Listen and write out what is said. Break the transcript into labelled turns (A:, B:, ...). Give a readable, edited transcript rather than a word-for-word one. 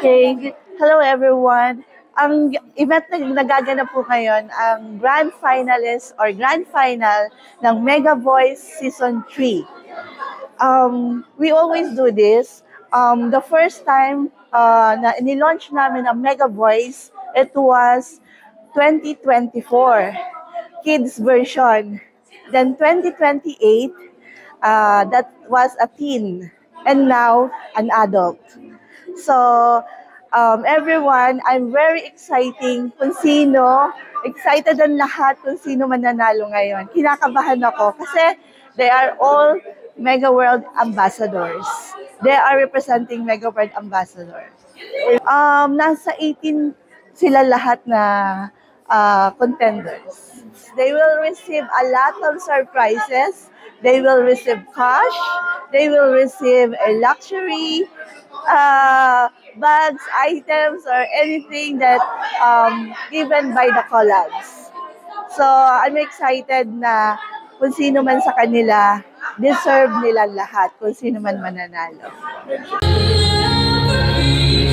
A: Okay, hello everyone. Ang event na nagaganap po ngayon, ang grand finalist or grand final ng Mega Voice Season 3. We always do this. The first time na ni-launch namin ang Mega Voice, it was 2024, kids version. Then 2028, that was a teen. And now, an adult. So, everyone, I'm very exciting kung sino, excited ang lahat kung sino mananalo ngayon. Kinakabahan ako kasi they are all Mega World ambassadors. They are representing Mega World ambassadors. Nasa 18 sila lahat na contenders. They will receive a lot of surprises. They will receive cash. They will receive a luxury bags, items, or anything that given by the collabs. So, I'm excited na kung sino man sa kanila, deserve nila lahat kung sino man mananalo.